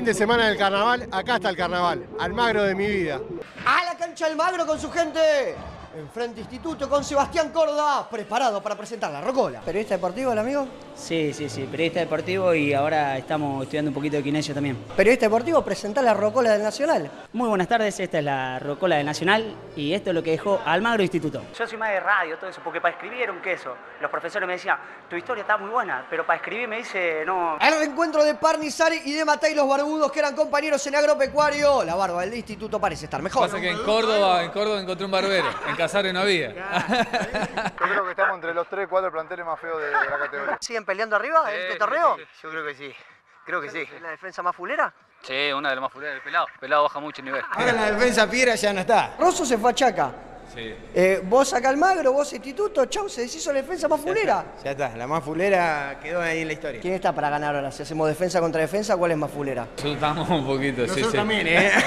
Fin de semana del carnaval, acá está el carnaval, Almagro de mi vida. A la cancha Almagro con su gente. Enfrente Instituto con Sebastián Córdoba, preparado para presentar la rocola. ¿Periodista deportivo el amigo? Sí, periodista deportivo y ahora estamos estudiando un poquito de kinesio también. Periodista deportivo, presentar la rocola del Nacional. Muy buenas tardes, esta es la rocola del Nacional y esto es lo que dejó Almagro Instituto. Yo soy más de radio, todo eso, porque para escribir era un queso. Los profesores me decían, tu historia está muy buena, pero para escribir me dice, no. El reencuentro de Parnizari y de Matei, los barbudos que eran compañeros en agropecuario. La barba del instituto parece estar mejor. Pasa que en Córdoba encontré un barbero, en Casares no había. Yo creo que estamos entre los 3, 4 planteles más feos de la categoría. ¿Siguen peleando arriba en este torneo? Yo creo que sí, creo que sí. ¿Es la defensa más fulera? Sí, una de las más fuleras, el pelado. El pelado baja mucho el nivel. Ahora la defensa Piedra ya no está. Rosso se fue a Chaca. Sí. Vos acá Almagro, vos Instituto, chau, se deshizo la defensa más fulera. Ya está, la más fulera quedó ahí en la historia. ¿Quién está para ganar ahora? Si hacemos defensa contra defensa, ¿cuál es más fulera? Nosotros estamos un poquito, Nosotros sí. también,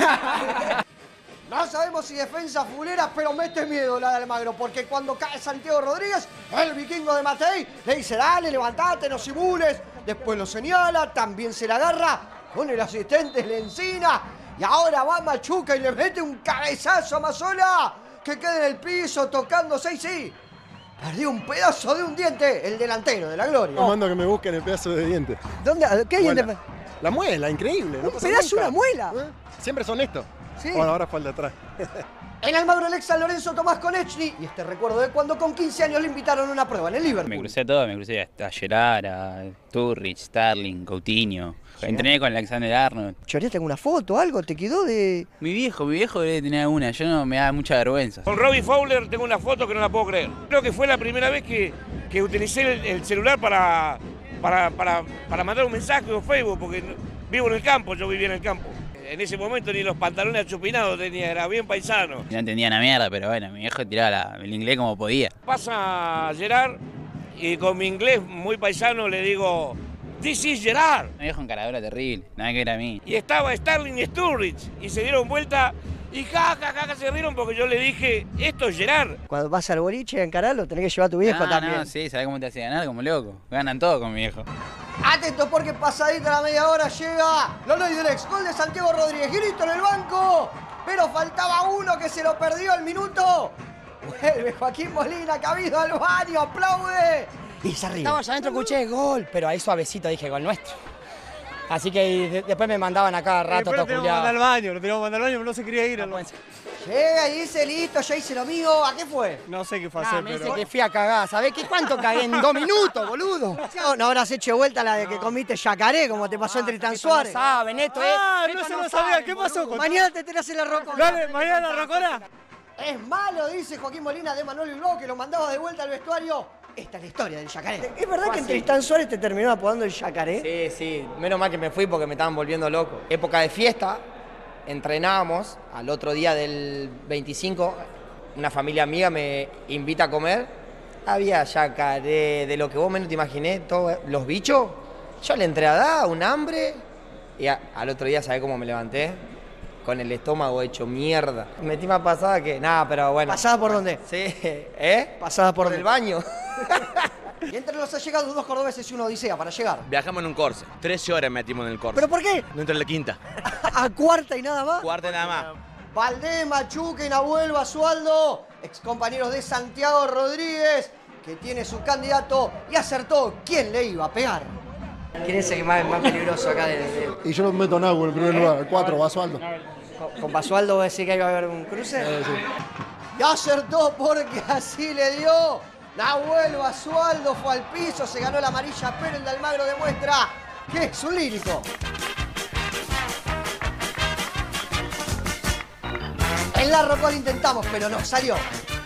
No sabemos si defensa fulera, pero mete miedo la de Almagro, porque cuando cae Santiago Rodríguez, el vikingo de Matei le dice, dale, levantate, no simules. Después lo señala, también se la agarra, con el asistente le encina, y ahora va Machuca y le mete un cabezazo a Mazzola, que queda en el piso tocándose y sí. Perdió un pedazo de un diente, el delantero de la Gloria. Yo mando que me busquen el pedazo de diente. ¿Dónde? ¿Qué diente? La muela, increíble. ¿Un pedazo de una muela? Siempre son estos. Sí. Bueno, ahora fue el de atrás. En Almagro Alexa Lorenzo Tomás Konechny, y este recuerdo de cuando con 15 años le invitaron a una prueba en el Liverpool. Me crucé a todos, me crucé a Gerard, a Turrich, Starling, Coutinho. Entrené con Alexander Arnold. ¿Choreaste alguna foto, algo? ¿Te quedó de...? Mi viejo debe tener alguna, yo no me da mucha vergüenza. Con Robbie Fowler tengo una foto que no la puedo creer. Creo que fue la primera vez que utilicé el celular para mandar un mensaje o Facebook, porque vivo en el campo, yo vivía en el campo. En ese momento ni los pantalones achupinados tenía, era bien paisano. No entendía una mierda, pero bueno, mi viejo tiraba el inglés como podía. Pasa Gerard y con mi inglés muy paisano le digo, "This is Gerard". Mi viejo encaradora terrible, nada que ver a mí. Y estaba Starling y Sturridge y se dieron vuelta y jaja se rieron porque yo le dije, esto es Gerard. Cuando vas al boliche a encararlo, tenés que llevar a tu viejo también. No, sí, ¿sabés cómo te hace ganar? Como loco. Ganan todo con mi viejo. Atentos porque pasadita la media hora llega Loloy del ex, gol de Santiago Rodríguez, grito en el banco, pero faltaba uno que se lo perdió al minuto. Vuelve Joaquín Molina, cabido al baño, aplaude y se ríe. Estaba allá adentro, escuché gol, pero ahí suavecito dije gol nuestro. Así que después me mandaban a cada rato todo culiado. Lo teníamos que mandar al baño, pero no se quería ir. Llega y dice, listo, ya hice lo mío. ¿A qué fue? No sé qué fue hacer, Me pero... dice que fui a cagar. ¿Sabés qué? ¿Cuánto cagué en 2 minutos, boludo? No habrás hecho vuelta la de que comiste yacaré, como te pasó en Tristan Suárez. No saben, esto es... no se lo sabía. ¿Qué pasó? Mañana te tenés en la rocola. Dale, mañana la rocola. Es malo, dice Joaquín Molina de Manuel Bilbao, que lo mandaba de vuelta al vestuario. Esta es la historia del yacaré. ¿Es verdad que en Tristan Suárez te terminó apodando el yacaré? Sí. Menos mal que me fui porque me estaban volviendo loco. Época de fiesta, entrenábamos. Al otro día del 25, una familia amiga me invita a comer. Había yacaré, de lo que vos menos te imaginé, todos los bichos. Yo le entré a dar un hambre y al otro día, ¿sabés cómo me levanté? Con el estómago hecho mierda. Metí más pasada que... Nada, pero bueno. ¿Pasada por dónde? Sí, Pasada por el baño. Y entre los allegados, 2 cordobeses y una odisea para llegar. Viajamos en un Corsa, 13 horas metimos en el Corsa. ¿Pero por qué? No entré en la quinta. ¿A cuarta y nada más? Cuarta nada más. Valdés, Machuca y Nahuel Basualdo, excompañeros de Santiago Rodríguez, que tiene su candidato y acertó quién le iba a pegar. ¿Quién es el más peligroso acá Y yo lo meto en agua en primer lugar, 4, Basualdo. ¿Con Basualdo decir que iba a haber un cruce? Sí. Y acertó porque así le dio. Nahuel Basualdo fue al piso, se ganó la amarilla, pero el de Almagro demuestra que es un lírico. En la rocola intentamos, pero no, salió.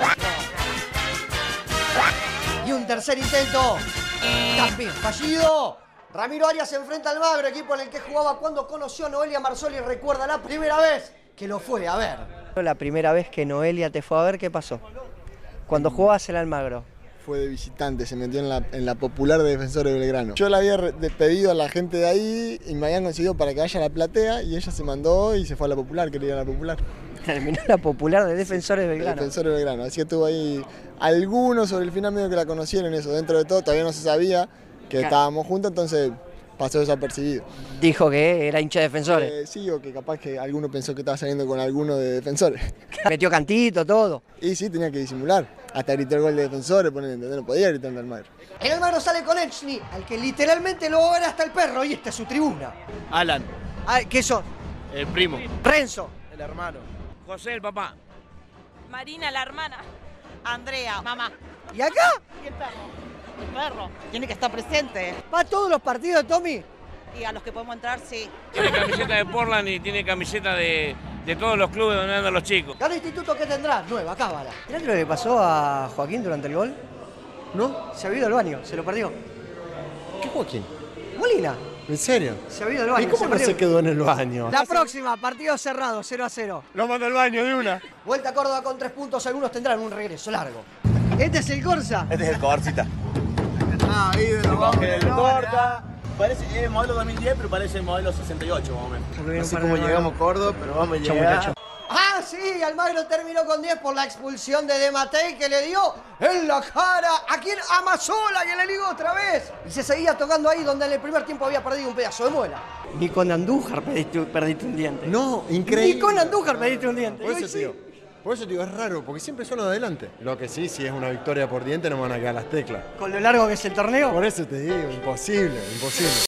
Y un tercer intento, también fallido. Ramiro Arias se enfrenta al Almagro, equipo en el que jugaba cuando conoció a Noelia Marzoli. Recuerda la primera vez que lo fue a ver. La primera vez que Noelia te fue a ver, ¿qué pasó? Cuando jugabas en Almagro. Fue de visitante, se metió en la popular de Defensores de Belgrano. Yo le había pedido a la gente de ahí y me habían conseguido para que vaya a la platea y ella se mandó y se fue a la popular, quería ir a la popular. Terminó la popular de Defensores de Belgrano. Defensores de Belgrano, así que tuvo ahí algunos sobre el final medio que la conocieron eso. Dentro de todo todavía no se sabía que estábamos juntos, entonces pasó desapercibido. Dijo que era hincha de Defensores. Sí, o que capaz que alguno pensó que estaba saliendo con alguno de Defensores. Metió cantito, todo. Y sí, tenía que disimular. Hasta gritó el gol de Defensores, no podía gritar en Almagro. El Almagro sale con Echny, al que literalmente lo va a ver hasta el perro, y esta es su tribuna. Alan, ¿Qué son? el primo. Renzo. El hermano. José, el papá. Marina, la hermana. Andrea, mamá. ¿Y acá? ¿Y el perro? El perro. Tiene que estar presente. ¿Va a todos los partidos, Tommy? Y a los que podemos entrar, sí. Tiene camiseta de Portland y tiene camiseta de todos los clubes donde andan los chicos. ¿Cada instituto qué tendrá? Nueva cábala. ¿Mirá lo que le pasó a Joaquín durante el gol? ¿No? Se ha ido al baño, se lo perdió. ¿Qué Joaquín? Molina. ¿En serio? Se ha ido al baño. ¿Y cómo no se quedó en el baño? La próxima, partido cerrado, 0-0. Lo mando al baño de una. Vuelta a Córdoba con 3 puntos, algunos tendrán un regreso largo. ¿Este es el Corsa? Este es el Corsita. El Corta. Parece el modelo 2010, pero parece el modelo 68 más o menos. No sé cómo llegamos a Córdoba, pero vamos a llegar. Ah, sí, Almagro terminó con 10 por la expulsión de De Matei, que le dio en la cara a quien Amazola, que le ligó otra vez. Y se seguía tocando ahí donde en el primer tiempo había perdido un pedazo de muela. Ni con Andújar perdiste un diente. No, increíble. Ni con Andújar perdiste un diente. Por eso te digo, es raro, porque siempre son adelante. Lo que sí, si es una victoria por diente, no me van a quedar las teclas. Con lo largo que es el torneo. Por eso te digo, imposible, imposible.